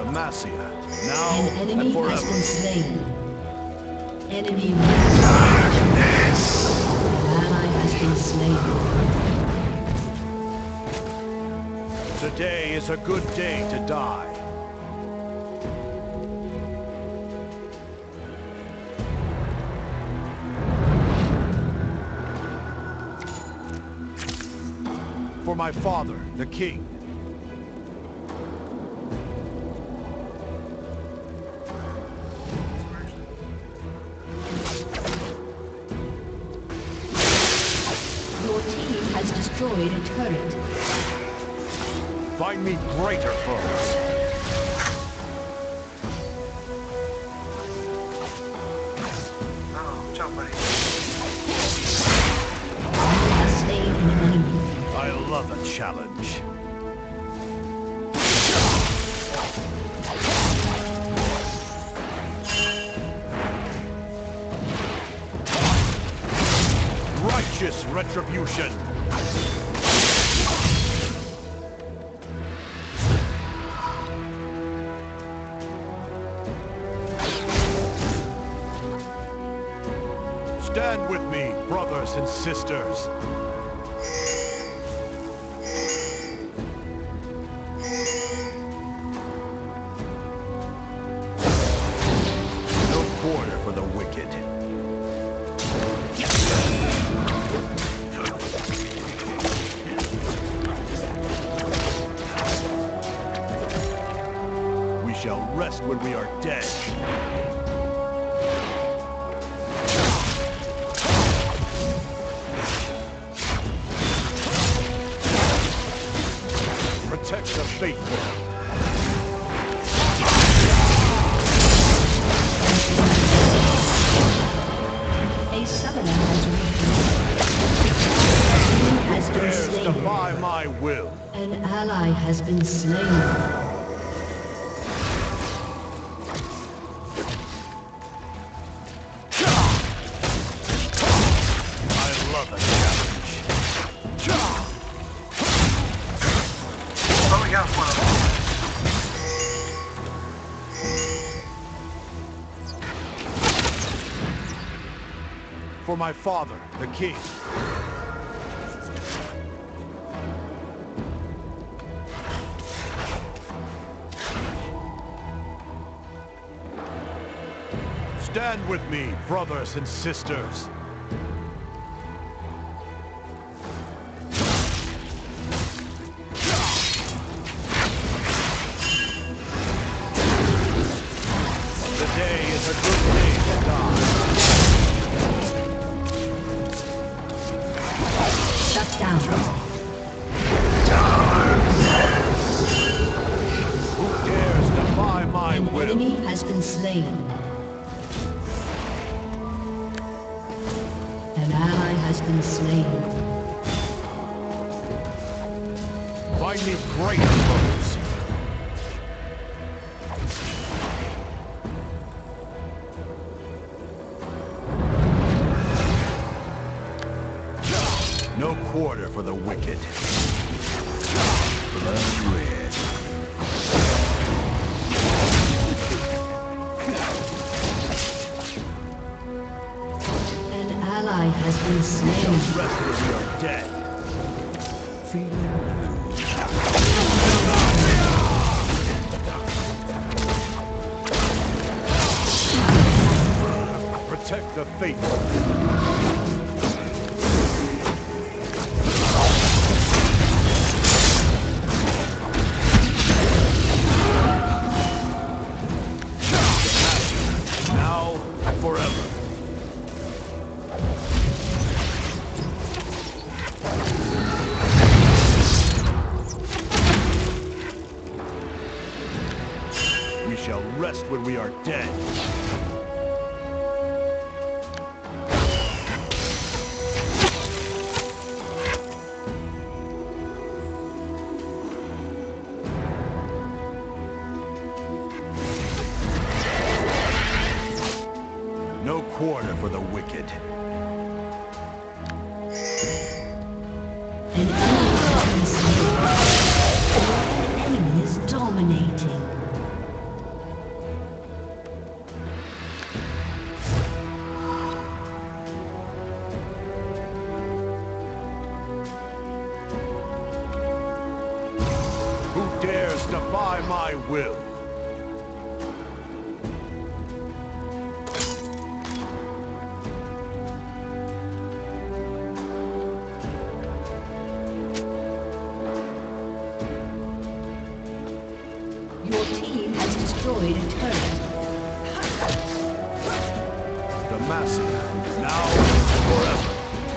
Demacia, now An and enemy has forever. been slain. Enemy darkness. An ally has been slain. Today is a good day to die. For my father, the king. Your team has destroyed a turret. Find me greater foes. Oh, ciao buddy. You have slain an enemy. I love a challenge. Righteous retribution. Stand with me, brothers and sisters. No quarter for the wicked. We shall rest when we are dead. Protect the faithful. A summoner has reconnected. Has been Dares slain. defy my will. An ally has been slain. I love a challenge. Oh, we got one of them. For my father, the king. Stand with me, brothers and sisters. Today is a good day to die. Shut down. Who dares defy my An will? enemy has been slain. An ally has been slain. Find me greater foes. No quarter for the wicked. Blood red. An ally has been Shall slain. rest when we are dead. Protect the faithful. Now and forever. We shall rest when we are dead. No quarter for the wicked. An enemy has been slain. An enemy is dominating. my will. Your team has destroyed a turret. Demacia, now and forever.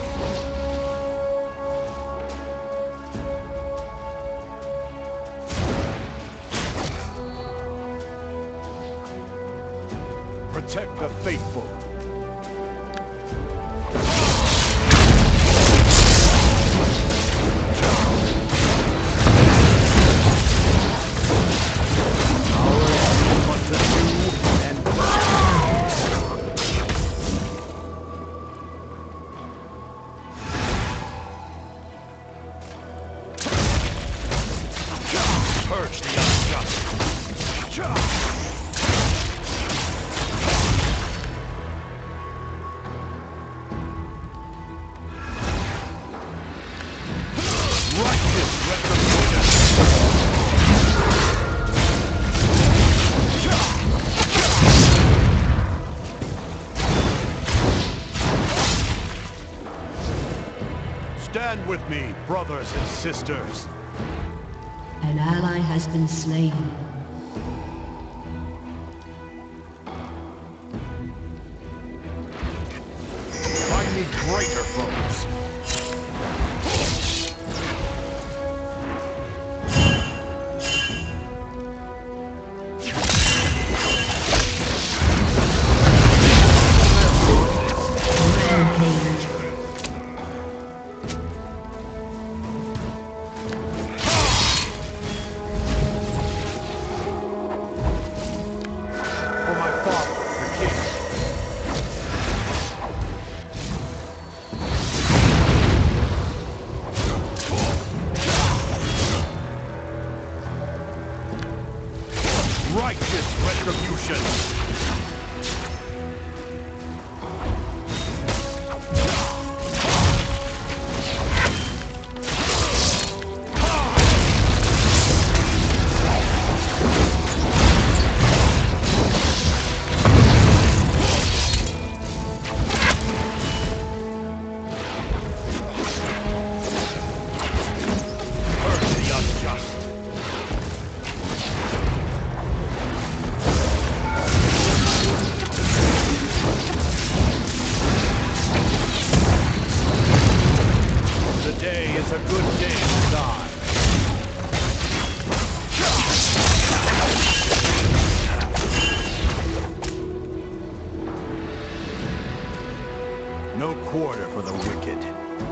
Protect the faithful. Purge the unjust. Righteous retribution. Stand with me, brothers and sisters. An ally has been slain. Find me greater foes. Rampage. For my father, the king. Righteous retribution. Purge the unjust. Today is a good day to die. No quarter for the wicked.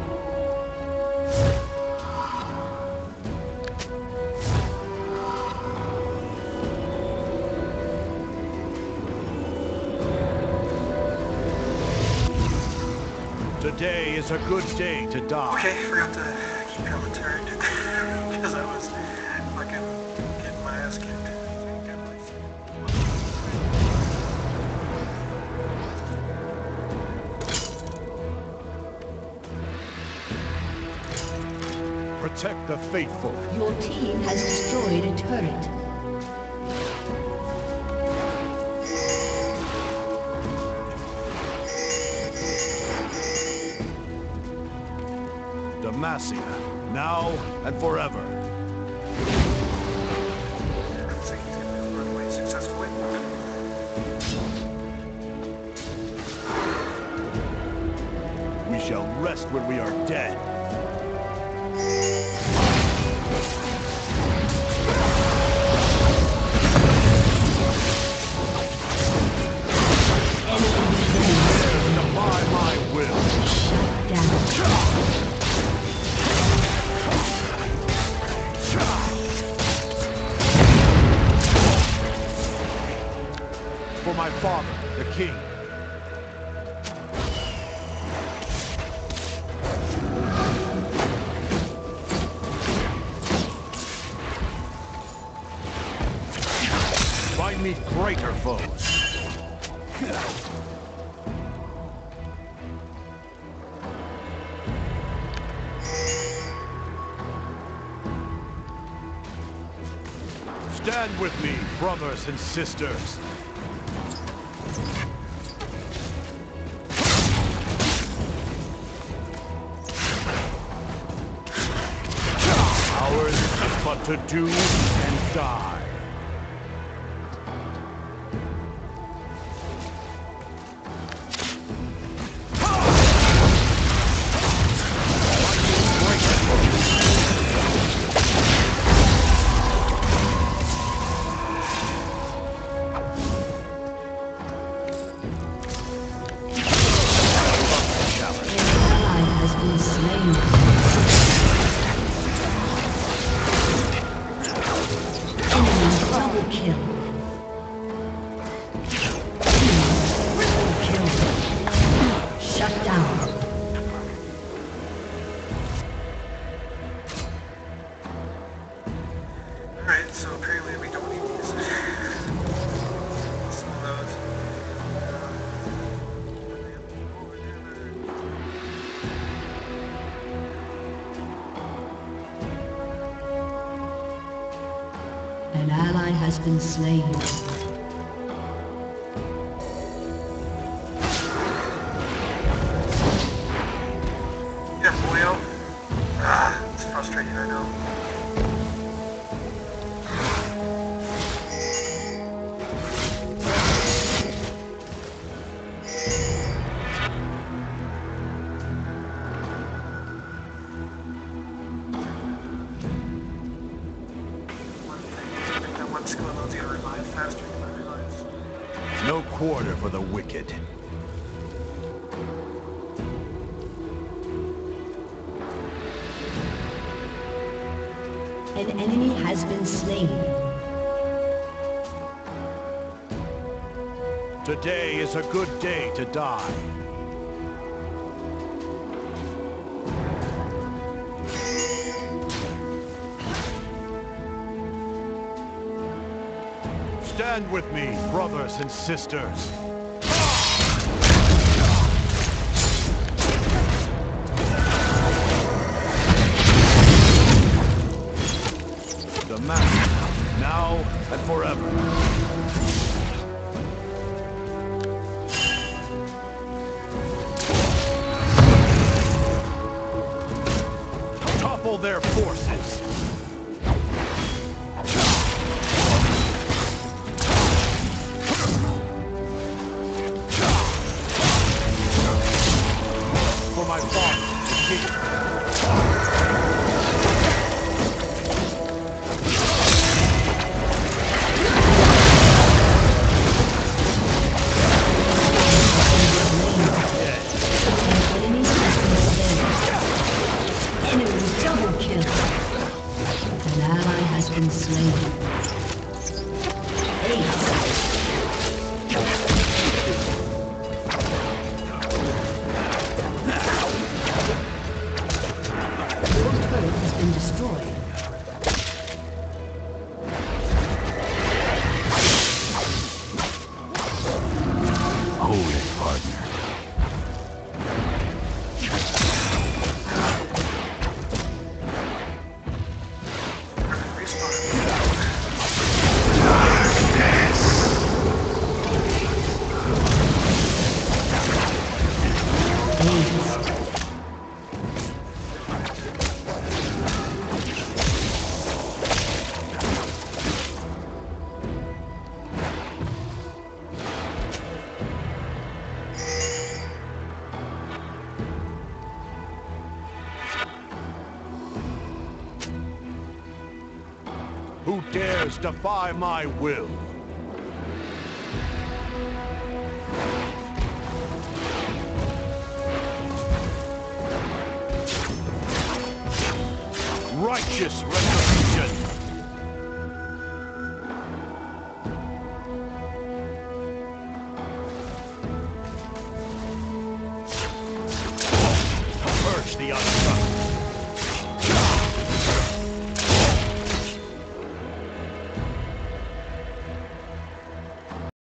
Today is a good day to die. Okay, forgot to keep you on the turret because I was fucking getting my ass kicked. Protect the faithful. Your team has destroyed a turret. Demacia, now and forever. Looks like he's gonna run away successfully. We shall rest when we are dead. Defy my will. Down. For my father, the king. Find me greater foes. Stand Stand with me, brothers and sisters. Ours is but to do and die. Alright, so apparently we don't need these. Some of those. An ally has been slain. Yeah, boyo. Ah, it's frustrating, I know. Faster than I realized. No quarter for the wicked. An enemy has been slain. Today is a good day to die. Stand with me, brothers and sisters. The master, now and forever. Topple their forces. My father, the king. Enemy double kill. An ally has been slain. Ace. Who dares defy my will? Righteous retribution.